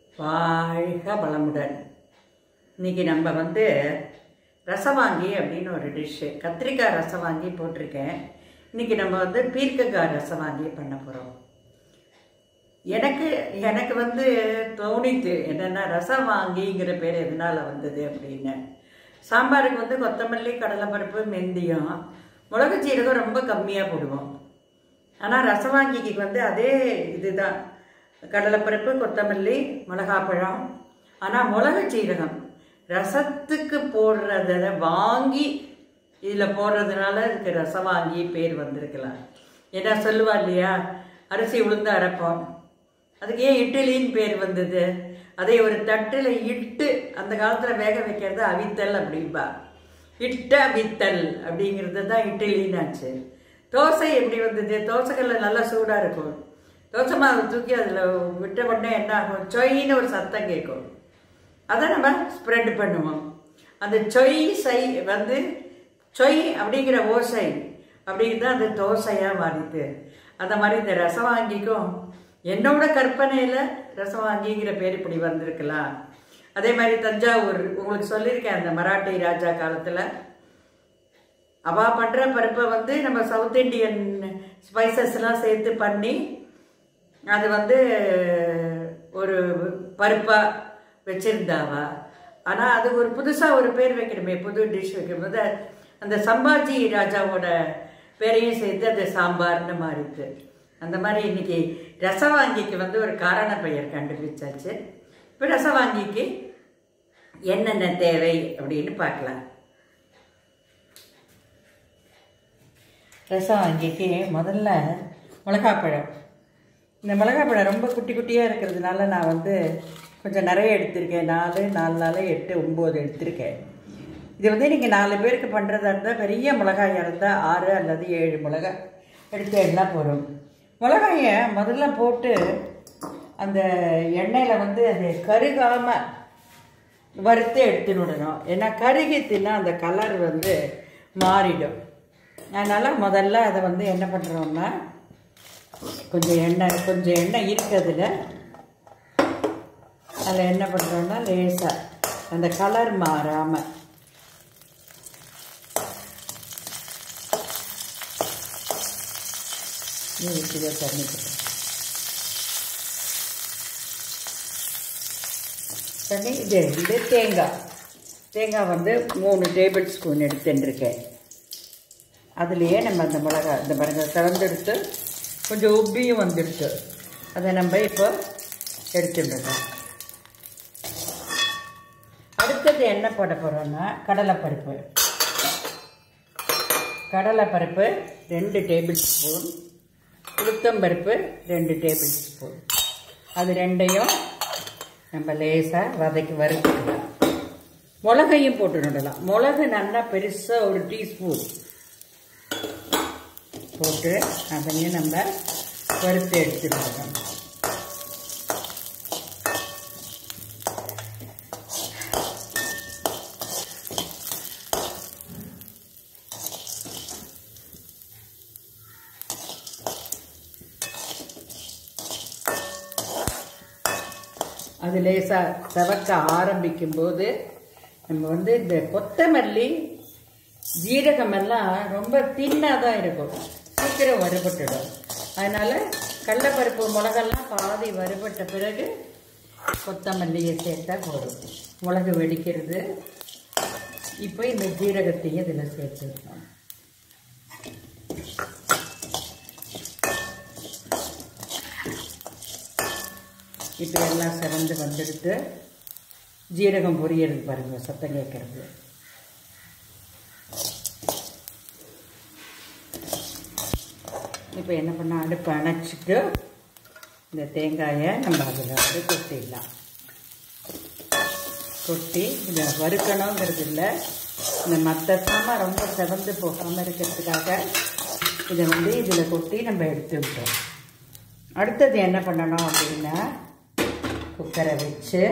வாழ்க வளமுடன். இன்றைக்கி நம்ம ரசவாங்கி அப்படின்னு ஒரு டிஷ்ஷு, கத்திரிக்காய் ரசவாங்கி போட்டிருக்கேன். இன்றைக்கி நம்ம பீர்க்கங்காய் ரசவாங்கி பண்ண போகிறோம். எனக்கு தோணித்து என்னென்னா, ரசவாங்கிங்கிற பேர் எதனால் வந்தது அப்படின்னு. சாம்பாருக்கு கொத்தமல்லி, கடலைப்பருப்பு, மெந்தியம், மிளகு சீரகம் ரொம்ப கம்மியாக போடுவோம். ஆனால் ரசவாங்கிக்கு அதே இதுதான், கடலைப்பருப்பு, கொத்தமல்லி, மிளகாப்பழம். ஆனால் மிளகு சீரகம் ரசத்துக்கு போடுறத வாங்கி இதில் போடுறதுனால இதுக்கு ரசவாங்கி பேர் வந்திருக்கலாம். ஏன்னா சொல்லுவா இல்லையா, அரிசி உளுந்து அரைப்போம், அதுக்கு ஏன் இட்லின்னு பேர் வந்தது? அதை ஒரு தட்டில் இட்டு அந்த காலத்தில் வேக வைக்கிறது அவித்தல் அப்படின்பா. இட்ட அவித்தல் அப்படிங்கிறது தான் இட்லின்னாச்சு. தோசை எப்படி வந்தது? தோசைக்கல்ல நல்லா சூடாக இருக்கும், தோசை மாவு தூக்கி அதில் விட்ட உடனே என்ன ஆகும்? சொயின்னு ஒரு சத்தம் கேட்கும். அதை நம்ம ஸ்ப்ரெட் பண்ணுவோம். அந்த சொய் சை சொய் அப்படிங்கிற ஓசை அப்படிங்கிறது அது தோசையாக மாறிது. அந்த மாதிரி இந்த ரசவாங்கிக்கும் என்னோட கற்பனையில் ரசவாங்கிங்கிற பேர் இப்படி வந்திருக்கலாம். அதே மாதிரி தஞ்சாவூர் உங்களுக்கு சொல்லியிருக்கேன், அந்த மராட்டி ராஜா காலத்தில் அவள் பண்ணுற பருப்பை நம்ம சவுத் இண்டியன் ஸ்பைசஸ்லாம் சேர்த்து பண்ணி அது ஒரு பருப்பாக வச்சுருந்தாவா. ஆனால் அது ஒரு புதுசாக ஒரு பேர் வைக்கணுமே, புது டிஷ் வைக்கும்போது அந்த சம்பாஜி ராஜாவோட பேரையும் சேர்த்து அது சாம்பார்னு மாறிது. அந்த மாதிரி இன்றைக்கி ரசவாங்கிக்கு ஒரு காரண பெயர் கண்டுபிடிச்சாச்சு. இப்போ ரசவாங்கிக்கு என்னென்ன தேவை அப்படின்னு பார்க்கலாம். ரசவாங்கிக்கு முதல்ல மிளகாப்பழம். இந்த மிளகாப்பழம் ரொம்ப குட்டி குட்டியாக இருக்கிறதுனால நான் கொஞ்சம் நிறைய எடுத்திருக்கேன். 4, 4, 8, 9 எடுத்திருக்கேன். இது நீங்கள் 4 பேருக்கு பண்ணுறதா இருந்தால் பெரிய மிளகாயாக இருந்தால் 6 அல்லது 7 மிளகாய் எடுத்து எல்லாம் போடும். மிளகாயை முதல்ல போட்டு அந்த எண்ணெயில் அது கருகாமல் வறுத்து எடுத்துன்னு விடணும். ஏன்னா கருகித்துன்னா அந்த கலர் மாறிடும். அதனால் முதல்ல அதை என்ன பண்ணுறோம்னா, கொஞ்சம் எண்ணெய் இருக்கிறதுல அதில் என்ன பண்ணுறோம்னா, லேசாக அந்த கலர் மாறாமல் தண்ணி இது தேங்காய் 3 டேபிள் ஸ்பூன் எடுத்துட்டுருக்கேன். அதுலேயே நம்ம அந்த மிளகாய் இந்த பாருங்க திறந்தெடுத்து கொஞ்சம் உப்பியும் வந்துடுச்சு. அதை நம்ம இப்போ எடுத்துடுறோம். அடுத்தது என்ன போட போகிறோன்னா, கடலைப்பருப்பு 2 டேபிள் ஸ்பூன், உளுத்தம்பருப்பு 2 டேபிள் ஸ்பூன். அது ரெண்டையும் நம்ம லேசாக வறுத்துக்கலாம். மிளகையும் போட்டுடலாம். மிளகு நல்லா பெருசாக ஒரு டீஸ்பூன் போட்டு அதையும் நம்ம வறுத்து எடுத்துக்கலாம். அது லேசாக செவக்க ஆரம்பிக்கும் போது நம்ம இந்த கொத்தமல்லி, ஜீரகமெல்லாம் ரொம்ப தின்னாக தான் இருக்கும், சீக்கிரம் வறுபட்டுடும். அதனால் கடலைப்பருப்பு, மிளகெல்லாம் பாதி வறுபட்ட பிறகு கொத்தமல்லியை சேர்த்தா போதும். மிளகு வெடிக்கிறது. இப்போ இந்த ஜீரகத்தையும் இதில் சேர்த்துக்கணும். இப்போ எல்லாம் சிறந்து வந்துடுத்து. ஜீரகம் பொரியறது பாருங்கள், சத்தம் கேட்கறது. இப்போ என்ன பண்ணால் அடுப்பை அணைச்சிட்டு இந்த தேங்காயை நம்ம அதில் கொட்டிடலாம். கொட்டி இதை வறுக்கணுங்கிறது இல்லை, இந்த மற்ற சாமான் ரொம்ப செவந்து போகாமல் இருக்கிறதுக்காக இதை இதில் கொட்டி நம்ம எடுத்து விட்டோம். அடுத்தது என்ன பண்ணணும் அப்படின்னா, குக்கரை வச்சு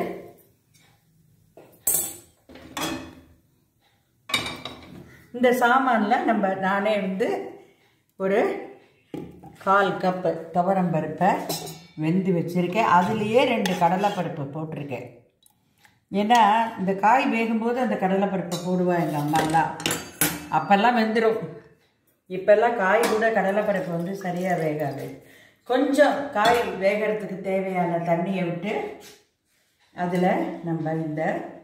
இந்த சாமானில் நானே ஒரு 1/4 கப்பு துவரம் பருப்பை வெந்து வச்சுருக்கேன். அதுலேயே 2 கடலைப்பருப்பு போட்டிருக்கேன். ஏன்னா இந்த காய் வேகும்போது அந்த கடலைப்பருப்பை போடுவேன் எங்கள் அம்மாலாம். அப்போல்லாம் வெந்துடும். இப்போல்லாம் காய் கூட கடலைப்பருப்பு வந்து சரியாக வேகாது. கொஞ்சம் காய் வேகிறதுக்கு தேவையான தண்ணியை விட்டு அதில் நம்ம இந்த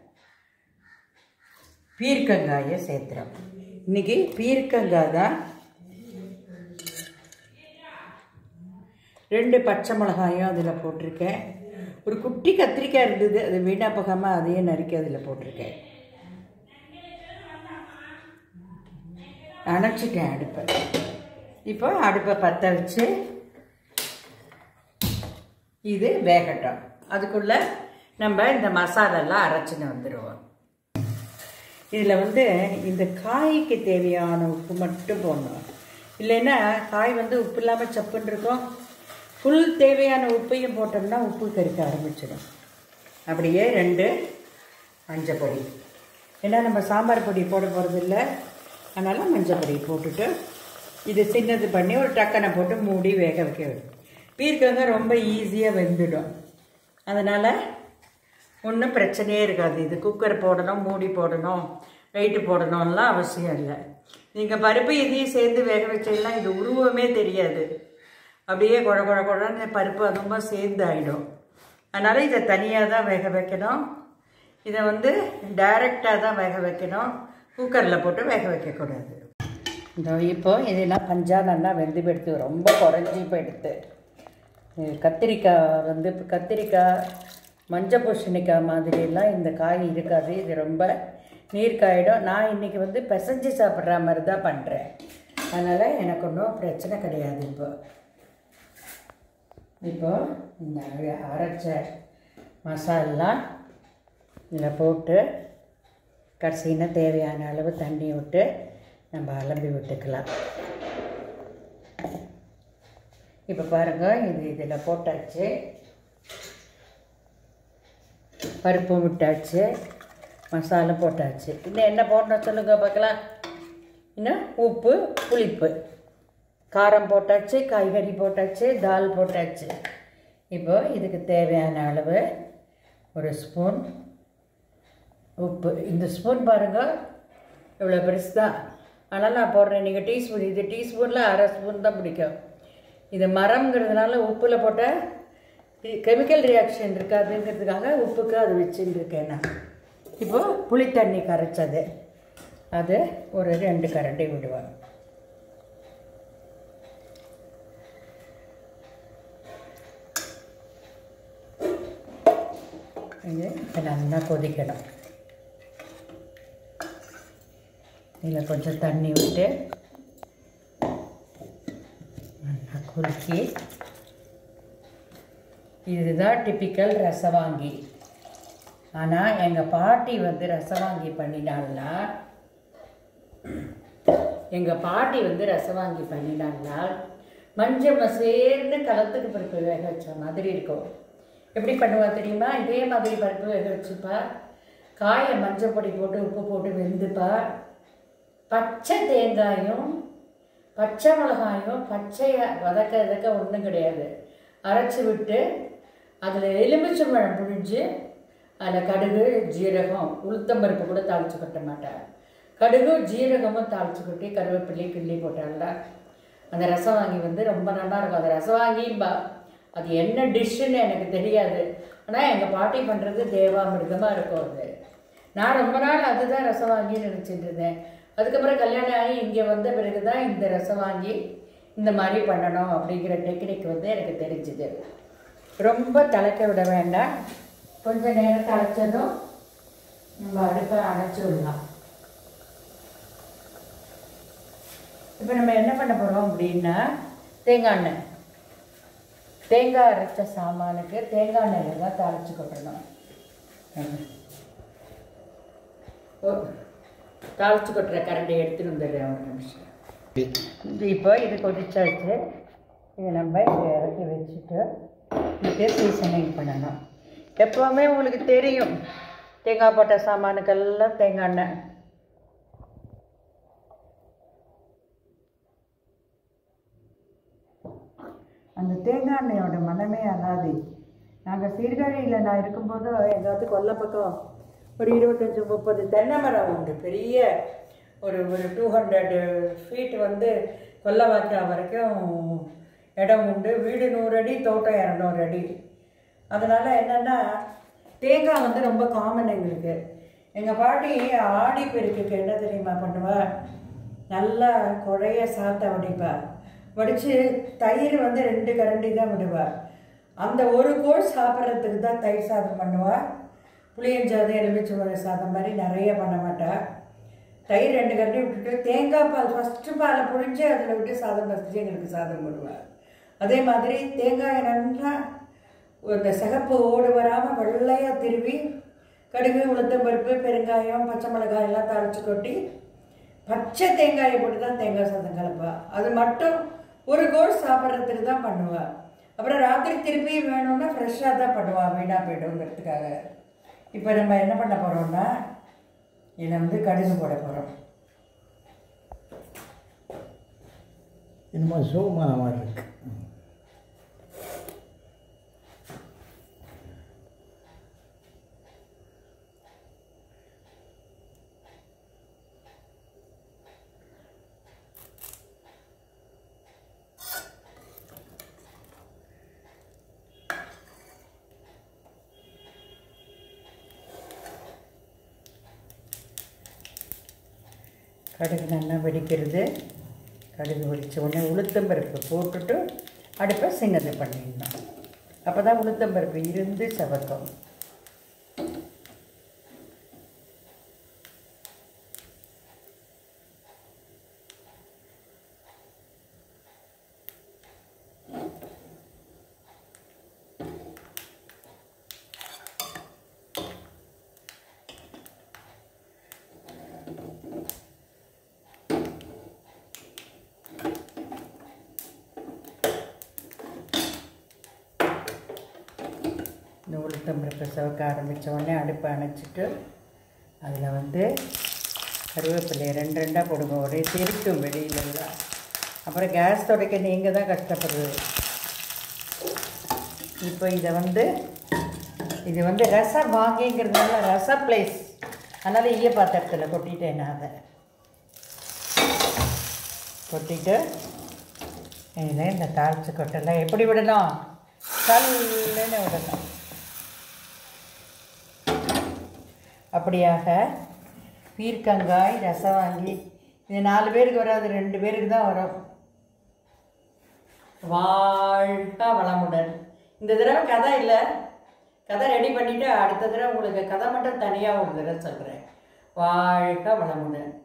பீர்க்கங்காயை சேர்த்துறோம். இன்றைக்கி பீர்க்கங்காய் தான். 2 பச்சை மிளகாயும் அதில் போட்டிருக்கேன். ஒரு குட்டி கத்திரிக்காய் இருந்தது, அது வீணாக போகாமல் அதையும் நறுக்கி அதில் போட்டிருக்கேன். அணைச்சிட்டேன் அடுப்பை. இப்போ அடுப்பை பற்ற வச்சு இது வேகட்டும். அதுக்குள்ளே நம்ம இந்த மசாலெல்லாம் அரைச்சின்னு வந்துடுவோம். இதில் வந்து இந்த காய்க்கு தேவையான உப்பு மட்டும் போடணும். இல்லைன்னா காய் வந்து உப்பு இல்லாமல் சப்புன்னு இருக்கும். ஃபுல் தேவையான உப்பையும் போட்டோம்னா உப்பு கறிக்க ஆரம்பிச்சிடும். அப்படியே 2 மஞ்சள் பொடி. ஏன்னா நம்ம சாம்பார் பொடி போட போகிறதில்ல, அதனால் மஞ்சள் பொடி போட்டுட்டு இது சின்னது பண்ணி ஒரு டக்கனை போட்டு மூடி வேக வைக்க. பீர்க்கங்காய் ரொம்ப ஈஸியாக வெந்துடும். அதனால் ஒன்றும் பிரச்சனையே இருக்காது. இது குக்கர் போடணும், மூடி போடணும், வெயிட்டு போடணும்லாம் அவசியம் இல்லை. நீங்கள் பருப்பு இதையும் சேர்ந்து வேக வச்சீங்கன்னா இது உருவமே தெரியாது. அப்படியே குழ குழ குழன்னு பருப்பு அதுமா சேர்ந்து ஆகிடும். அதனால் இதை தனியாக தான் வேக வைக்கணும். இதை வந்து டைரெக்டாக தான் வேக வைக்கணும். குக்கரில் போட்டு வேக வைக்கக்கூடாது. இந்த இப்போ இதெல்லாம் பஞ்சாக நல்லா வெந்து போயிடுத்து, ரொம்ப குறைஞ்சி போயிடுத்து. கத்திரிக்காய் வந்து கத்திரிக்காய் மஞ்சள் பூசணிக்காய் மாதிரியெல்லாம் இந்த காய் இருக்காது. இது ரொம்ப நீர்க்காயிடும். நான் இன்றைக்கி வந்து பிசைஞ்சு சாப்பிட்ற மாதிரி தான் பண்ணுறேன். அதனால் எனக்கு ஒன்றும் பிரச்சனை கிடையாது. இப்போ இந்த அரைச்ச மசாலா இதில் போட்டு கடைசியில் தேவையான அளவு தண்ணி விட்டு நம்ம அலம்பி விட்டுக்கலாம். இப்போ பாருங்கள், இது இதில் போட்டாச்சு, பருப்பும் விட்டாச்சு, மசாலா போட்டாச்சு. இன்னும் என்ன போடணும் சொல்லுங்க பார்க்கலாம். இன்னும் உப்பு, புளிப்பு, காரம் போட்டாச்சு, காய்கறி போட்டாச்சு, தால் போட்டாச்சு. இப்போ இதுக்கு தேவையான அளவு 1 ஸ்பூன் உப்பு. இந்த ஸ்பூன் பாருங்கள் இவ்வளோ பெருசு தான். ஆனால் நான் போடுறேன். நீங்கள் டீஸ்பூன், இது டீஸ்பூனில் அரை ஸ்பூன் தான் பிடிக்கும். இது மரம்ங்கிறதுனால உப்பில் போட்டால் கெமிக்கல் ரியாக்ஷன் இருக்காதுங்கிறதுக்காக உப்புக்கு அது வச்சுன்னு இருக்கேன் நான். இப்போது புளி தண்ணி கரைச்சது அது ஒரு 2 கரண்டி விடுவேன். இது இப்போ நல்லா கொதிக்கணும். இதில் கொஞ்சம் தண்ணி விட்டு நல்லா குலுக்கி, இதுதான் டிப்பிக்கல் ரசவாங்கி. ஆனால் எங்கள் பாட்டி வந்து ரசவாங்கி பண்ணினால்னா மஞ்சள் மசேர்னு களத்துக்கு பருப்பு வேக வச்ச மாதிரி இருக்கும். எப்படி பண்ணுவா தெரியுமா? இதே மாதிரி பருப்பு வேக வச்சுப்பா, காயை மஞ்சள் பொடி போட்டு உப்பு போட்டு வெந்துப்பா, பச்சை தேங்காயும் பச்சை மிளகாயும் பச்சையை வதக்க ஒன்றும் கிடையாது, அரைச்சி விட்டு அதில் எலுமிச்சம்பழம் புழிஞ்சு அதில் கடுகு ஜீரகம் உளுத்தம்பருப்பு கூட தாளித்து கொட்ட மாட்டேன். கடுகு ஜீரகமும் தாளித்து கொட்டி கருவேப்பிள்ளை கிள்ளி போட்டால அந்த ரசவாங்கி வந்து ரொம்ப நல்லா இருக்கும். அந்த ரசவாங்கிம்பா, அது என்ன டிஷ்ஷுன்னு எனக்கு தெரியாது. ஆனால் எங்கள் பாட்டி பண்ணுறது தேவாமிர்தமாக இருக்கும். அது நான் ரொம்ப நாள் அதுதான் ரசவாங்கின்னு நினச்சிட்டு இருந்தேன். அதுக்கப்புறம் கல்யாணம் ஆகி இங்கே வந்த பிறகு தான் இந்த ரசவாங்கி இந்த மாதிரி பண்ணணும் அப்படிங்கிற டெக்னிக் வந்து எனக்கு தெரிஞ்சுது. ரொம்ப தலைக்க விட வேண்டாம், கொஞ்சம் நேரம் தலைச்சதும் நம்ம அடுப்பை அணைச்சி விடலாம். இப்போ நம்ம என்ன பண்ண போகிறோம் அப்படின்னா, தேங்காய் எண்ணெய், தேங்காய் அரைச்ச சாமானுக்கு தேங்காய் எண்ணெயில் தான் தாளித்து கொட்டணும். தாளித்து கொட்டுற கரண்டி எடுத்துகிட்டு வந்துடுறேன் ஒரு நிமிஷம். இப்போ இது கொதிச்சாச்சு. இதை நம்ம இதை இறக்கி வச்சுட்டு இது சீசனிங் பண்ணணும். எப்போவுமே உங்களுக்கு தெரியும், தேங்காய் போட்ட சாமானுக்கெல்லாம் தேங்காய் எண்ணெய். அந்த தேங்காய் எண்ணெயோட மனமே அல்லாது. நாங்கள் சீர்காழியில் நான் இருக்கும்போது எங்கள் கொல்லை பக்கம் ஒரு 25-30 தென்னை மரம் உண்டு. பெரிய ஒரு 200 ஃபீட் வந்து கொல்லை வாய்க்கால் வரைக்கும் இடம் உண்டு. வீடு 100 அடி, தோட்டம் 200 அடி. அதனால் என்னென்னா தேங்காய் வந்து ரொம்ப காமன் எங்களுக்கு. எங்கள் பாட்டி ஆடி பெருக்குக்கு என்ன தெரியுமா பண்ணுவா, நல்லா குழைய சாத்தை வடிப்பா. வடித்து தயிர் வந்து 2 கரண்டி தான் விடுவாள். அந்த ஒரு கோள் சாப்பிட்றதுக்கு தான் தயிர் சாதம் பண்ணுவாள். புளியஞ்சாதம், எலுமிச்சம்பழ சாதம் மாதிரி நிறைய பண்ண மாட்டாள். தயிர் 2 கரண்டி விட்டுட்டு தேங்காய் பால் ஃபஸ்ட்டு பாலை புழிஞ்சு அதில் விட்டு சாதம் பசிச்சு எங்களுக்கு சாதம் போடுவாள். அதே மாதிரி தேங்காயை நல்லா இந்த சிகப்பு ஓடு வராமல் வெள்ளையாக திருவி கடுகு, உளுத்தம் பருப்பு, பெருங்காயம், பச்சை மிளகாய் எல்லாம் தாளித்து கொட்டி பச்சை தேங்காயை போட்டு தான் தேங்காய் சாதம் கலப்பாள். அது மட்டும் ஒரு கோல் சாப்பிட்றதுக்கு தான் பண்ணுவாள். அப்புறம் ராத்திரி திருப்பி வேணும்னா ஃப்ரெஷ்ஷாக தான் பண்ணுவாள், வீணாக போய்டுங்கிறதுக்காக. இப்போ நம்ம என்ன பண்ண போகிறோம்னா இதில் வந்து கடுகு போட போகிறோம். இன்னும் சோமான மாதிரி இருக்கு. கடுகு நல்லா வெடிக்கிறது. கடுகு வெடித்த உடனே உளுத்தம்பருப்பு போட்டுட்டு அடுப்பை சின்னது பண்ணிடணும். அப்போ தான் உளுத்தம்பருப்பு இருந்து செவக்கும். இந்த உளுத்தம்பருப்பு செவக்க ஆரம்பித்த உடனே அடுப்பை அணைச்சிட்டு அதில் வந்து கருவேப்பிலையை 2 போடுங்க. ஒரே தெரிக்கும் வெளியிலலாம். அப்புறம் கேஸ் துடைக்க நீங்கள் தான் கஷ்டப்படுறது. இப்போ இது வந்து ரசவாங்கிங்கிறதுனால ரச பிளேஸ், அதனால் ஈய பாத்திரத்தில் கொட்டிட்டேன். நான் அதை கொட்டிட்டு இதில் இந்த தாளித்து கொட்டெல்லாம் எப்படி விடணும், கல்லுன்னு விடணும். அப்படியாக பீர்க்கங்காய் ரசவாங்கி இது 4 பேருக்கு வராது, 2 பேருக்கு தான் வரும். வாழ்க வளமுடன். இந்த தடவை கதை இல்லை, கதை ரெடி பண்ணிவிட்டு அடுத்த தடவை உங்களுக்கு கதை மட்டும் தனியாக ஒரு தடவை சொல்கிறேன். வாழ்க வளமுடன்.